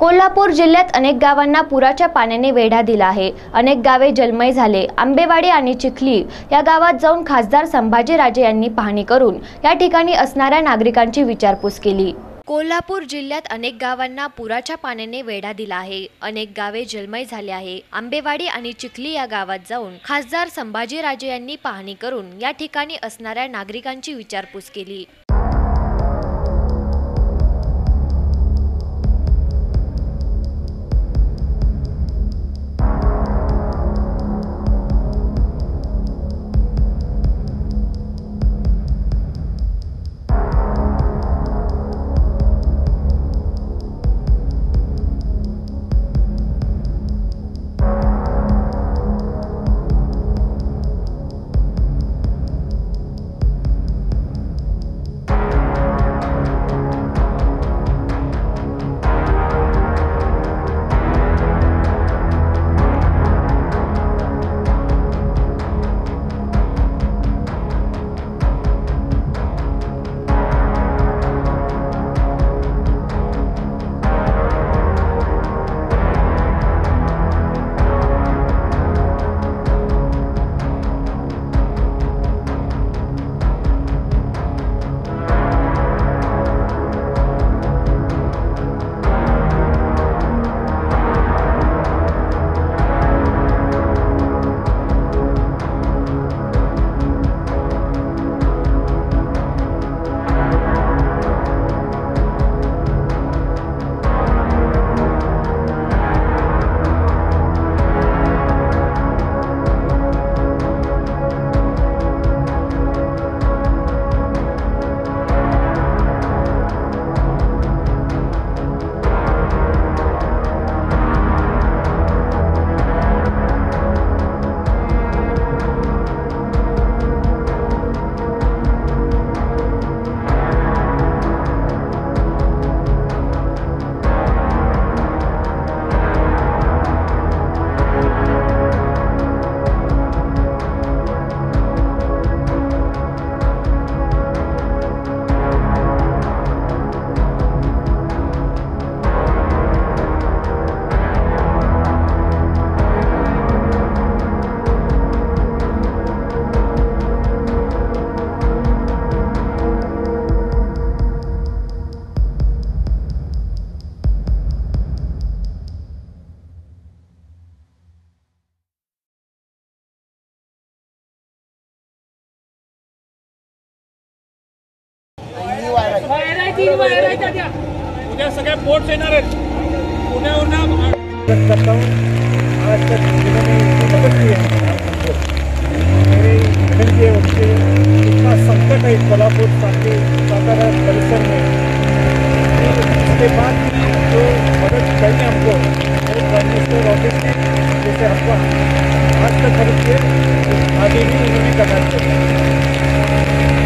कोल्हापूर जिल्ह्यात अनेक गावांना पुराच्या पाण्याने वेढा दिला आहे। अनेक गावे जलमय झाले। आंबेवाडी आणि चिखली या गावात जाऊन खासदार संभाजीराजे यांनी पाहणी करून या ठिकाणी असणाऱ्या नागरिकांची विचारपूस केली। कोल्हापूर जिल्ह्यात अनेक गावांना पुराच्या पाण्याने वेढा दिला आहे। अनेक गावे जलमय झाले आहे। आंबेवाडी आणि चिखली या गावात जाऊन खासदार संभाजीराजे यांनी पाहणी करून या ठिकाणी असणाऱ्या नागरिकांची विचारपूस केली। उद्या सगळ्या पोर्ट्स येणार आहेत पुण्यावरून आज तक मदद की है। मेरे बहन के वक्त इतना संकट है कोल्हापुर सातारा परिसर में, उसके बाद जो मदद चाहिए हमको वो प्राइम मिनिस्टर ऑफिस में जैसे हमको आज तक मदद किए आगे भी उन्होंने करना चाहिए।